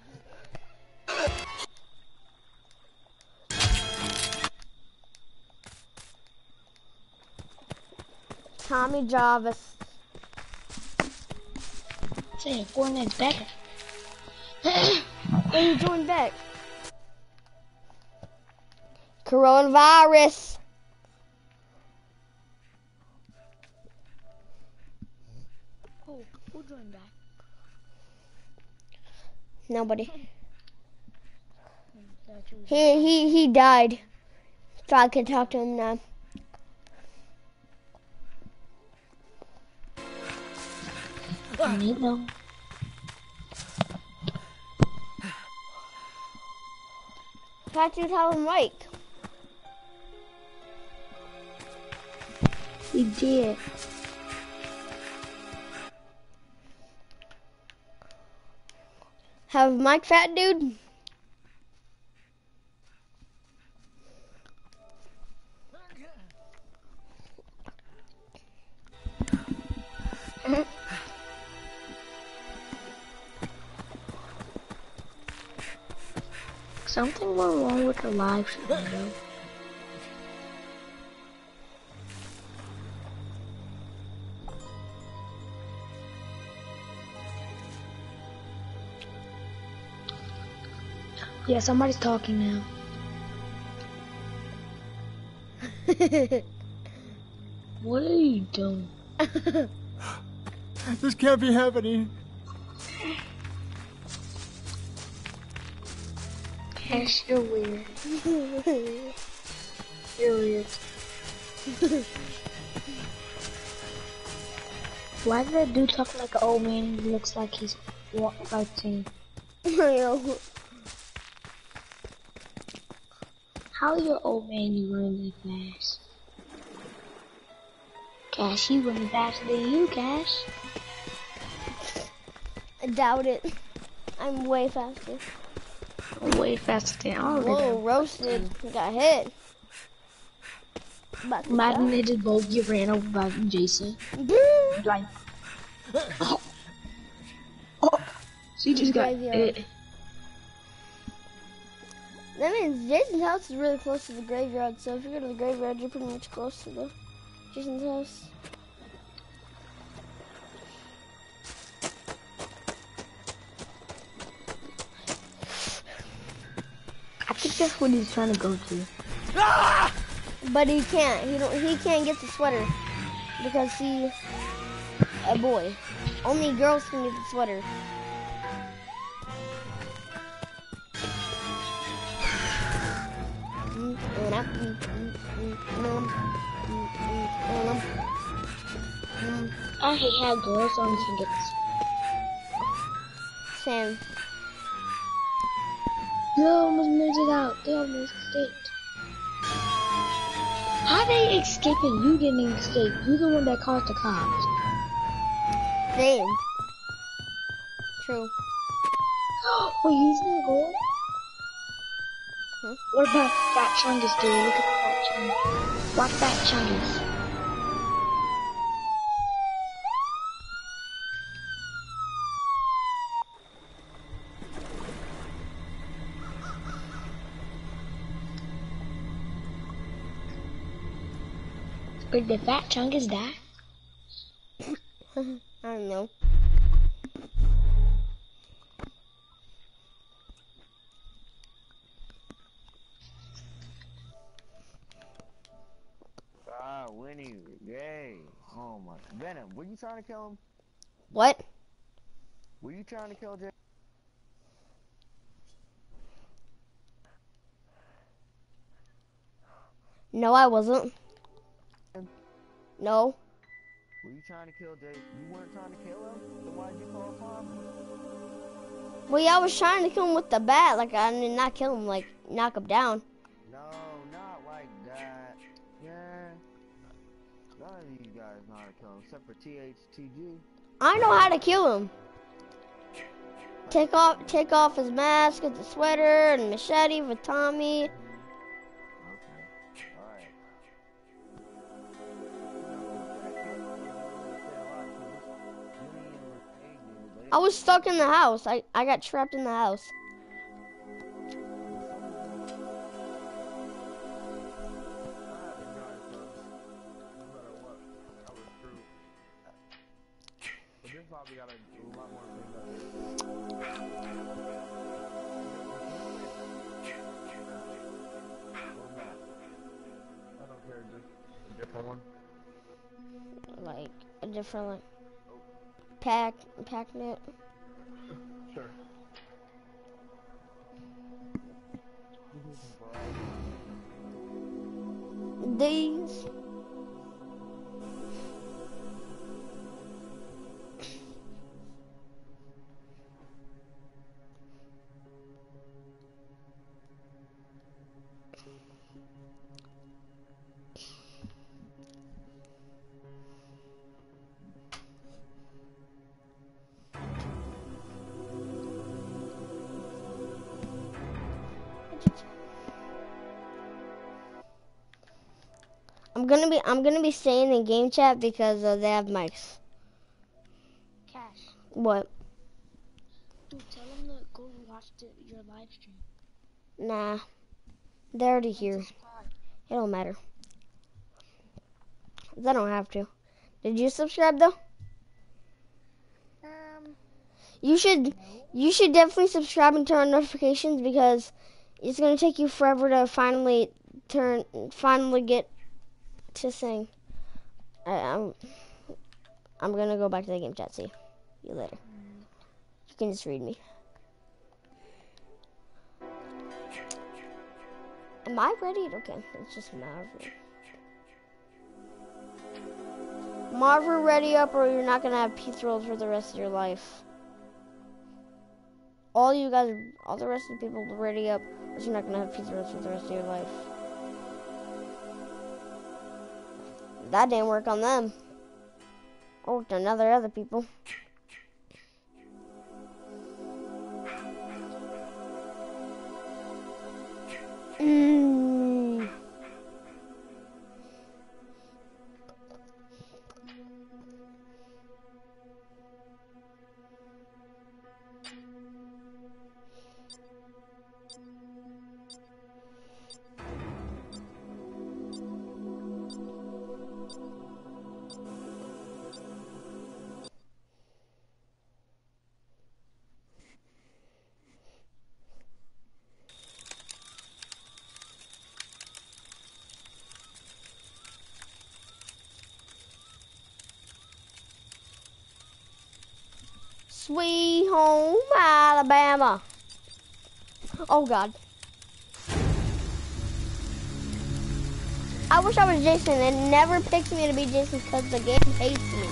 Tommy Jarvis. Saying Fortnite's better. When you join back. Coronavirus. Oh, who joined back? Nobody. He died. So I can talk to him now. No. Try to tell him right. He did. Have Mike Fat Dude? Something went wrong with the live stream, though. Yeah, somebody's talking now. What are you doing? This can't be happening. Cash, you're weird. You're weird. Why did that dude talk like an old man who looks like he's 15? How are you an old man you run that fast? Cash, he running faster than you, Cash. I doubt it. I'm way faster. I'm way faster than all of them. Whoa, roasted. Got hit. Imagine they just both get ran over by Jason. Like, oh. She just got hit. That means Jason's house is really close to the graveyard, so if you go to the graveyard, you're pretty much close to the Jason's house. I think that's what he's trying to go to. But he can't. He can't get the sweater because he's a boy. Only girls can get the sweater. I hate how girls only can get this. Same. They almost made it out. They almost escaped. How they escaping? You didn't escape. You're the one that caused the cops. Same. True. Wait, he's gonna go? Huh? What about Fat Chungus, dude? Look at Fat Chungus. Watch Fat Chungus. Wait, did Fat Chungus die? I don't know. Ah, Winnie, yay. Oh my. Venom, were you trying to kill him? What? Were you trying to kill Jay? No, I wasn't. No. Were you trying to kill Jay? You weren't trying to kill him? Then why'd you call Tom? Well, yeah, I was trying to kill him with the bat. Like, I did not kill him, like, knock him down. No, not like that. Yeah. None of these guys know how to kill him, except for THTG. I know how to kill him. Take off his mask and the sweater and machete with Tommy. Okay. Alright. I was stuck in the house. I got trapped in the house. Probably got a lot more things up here. I don't care, just a different one. Like a different like packnet. Sure. These. I'm gonna be staying in game chat because they have mics. Cash. What? Dude, tell them to go watch your live stream. Nah, they're already here. Subscribe. It don't matter. I don't have to. Did you subscribe though? You should definitely subscribe and turn on notifications because it's gonna take you forever to finally get to sing. I'm gonna go back to the game chat. See you later. You can just read me. Am I ready? Okay, it's just Marvel. Marvel, ready up, or you're not gonna have pizza rolls for the rest of your life. All you guys, all the rest of the people, ready up, or you're not gonna have pizza rolls for the rest of your life. That didn't work on them. It worked on other people. Sweet home Alabama. Oh God. I wish I was Jason. It never picked me to be Jason because the game hates me.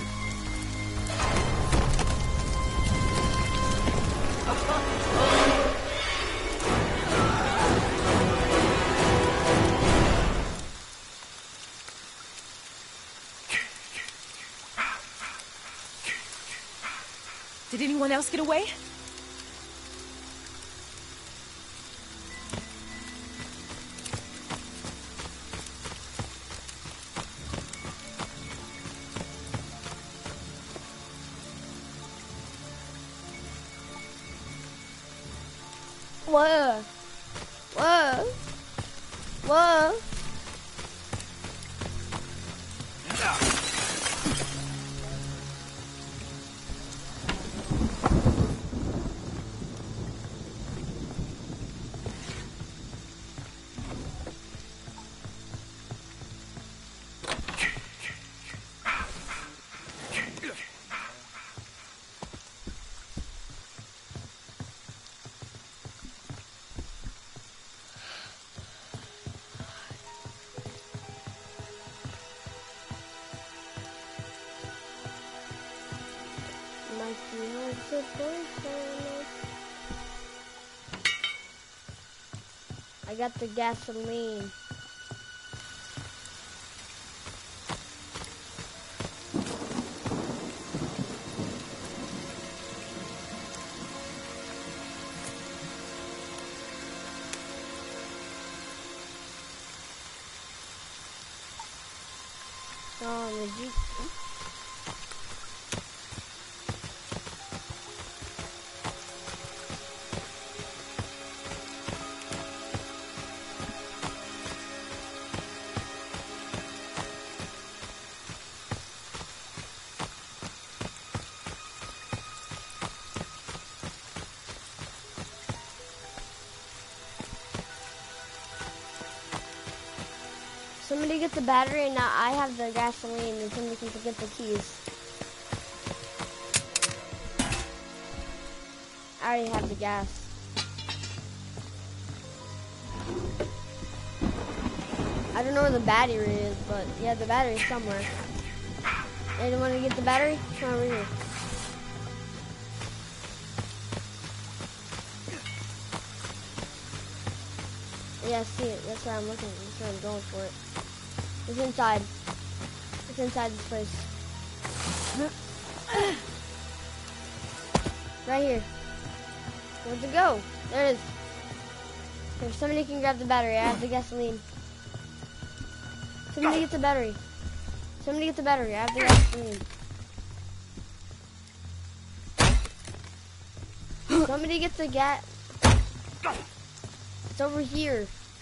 Did anyone else get away? Whoa. Whoa. Whoa. Mikey has a boyfriend. I got the gasoline. Oh, the Jeep. Somebody get the battery, and now I have the gasoline, and somebody can get the keys. I already have the gas. I don't know where the battery is, but yeah, the battery's somewhere. Anyone want to get the battery? Come over here. Yeah, I see it. That's why I'm looking. That's why I'm going for it. It's inside. It's inside this place. Right here. Where'd it go? There it is. If somebody can grab the battery, I have the gasoline. Somebody get the battery. Somebody get the battery. I have the gasoline. Somebody get the gas. It's over here.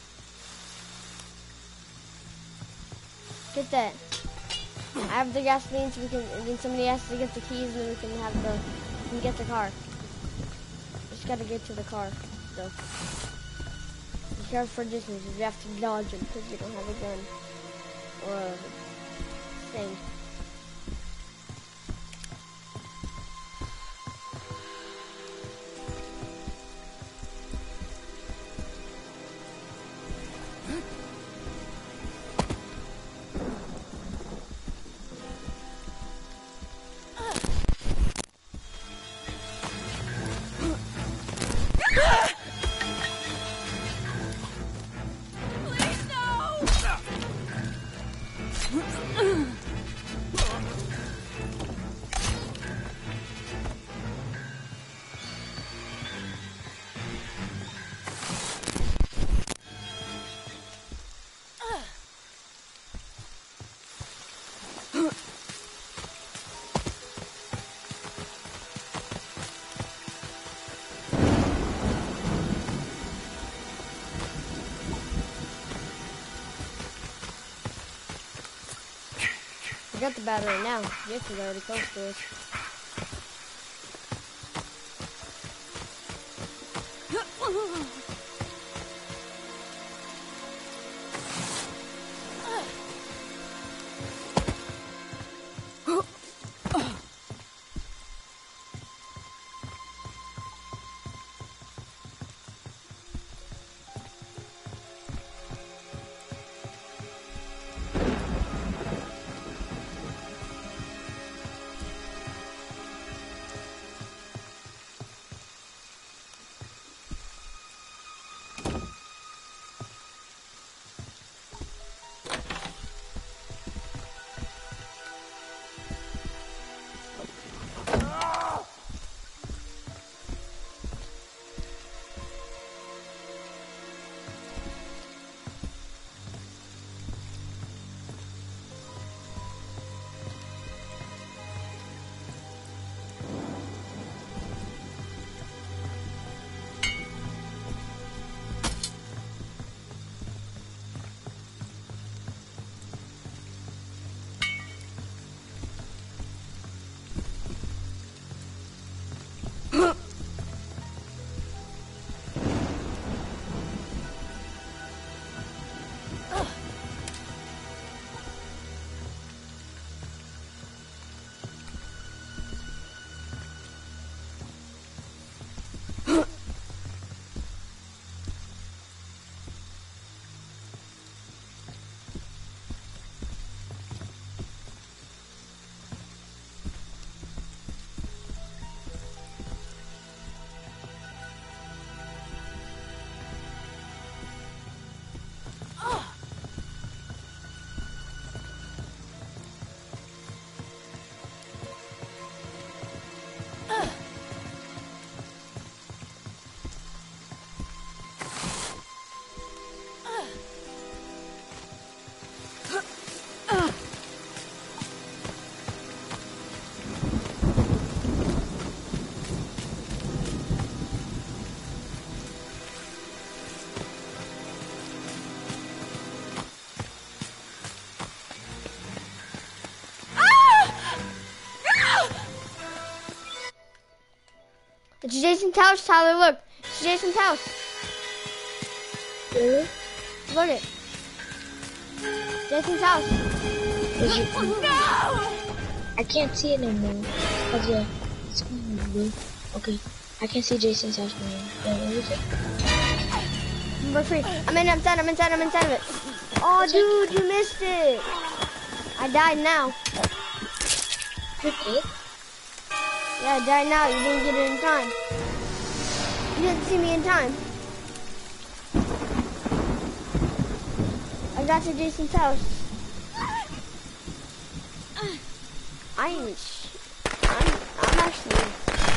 Get that. I have the gasoline, so we can. And then somebody has to get the keys, and then we can have the. We can get the car. Just gotta get to the car. So. Be careful for distances. You have to dodge them because you don't have a gun or a thing. I got the battery now. Jake is already close to us. It's Jason's house, Tyler. Look, it's Jason's house. Really? Look it. Jason's house. No! I can't see it no more. Cause the screen is blue. Okay. I can't see Jason's house no more. Where is it? We're free. I'm inside of it. Oh, dude, you missed it. I died now. You did? Yeah, I died now. You didn't get it in time. You didn't see me in time. I got to Jason's house. I'm actually.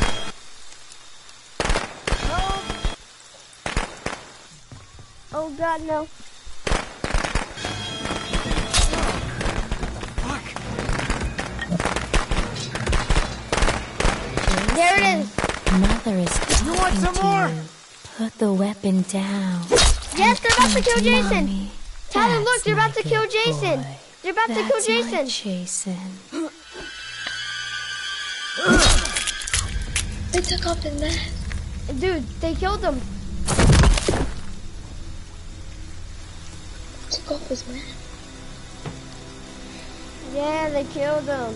Oh God, no. Fuck. There it is. Mother is talking You want some to more? you. Put the weapon down. Yes, they're about to kill Come to Jason. Mommy. Tyler, look, That's they're about my to kill good Jason. boy. They're about to kill That's Jason. my Jason. They took off his mask. Dude, they killed him. Took off his mask. Yeah, they killed him.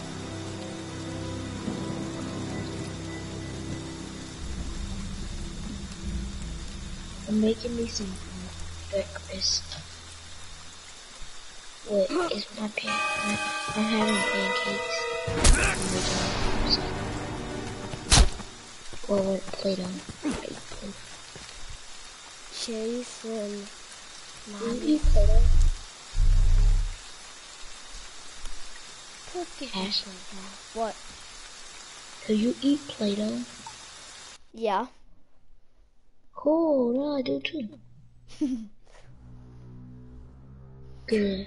I'm making me some breakfast. Wait, it's my I'm having pancakes. Well, with Play-Doh. Jason. Do you eat Play-Doh? Ash, What? do you eat Play-Doh? Yeah. Cool, no, I do too. Good.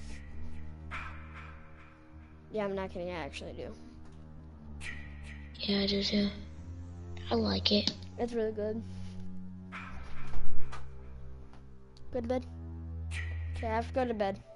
Yeah, I'm not kidding. I actually do. Yeah, I do too. I like it. It's really good. Go to bed. Okay, I have to go to bed.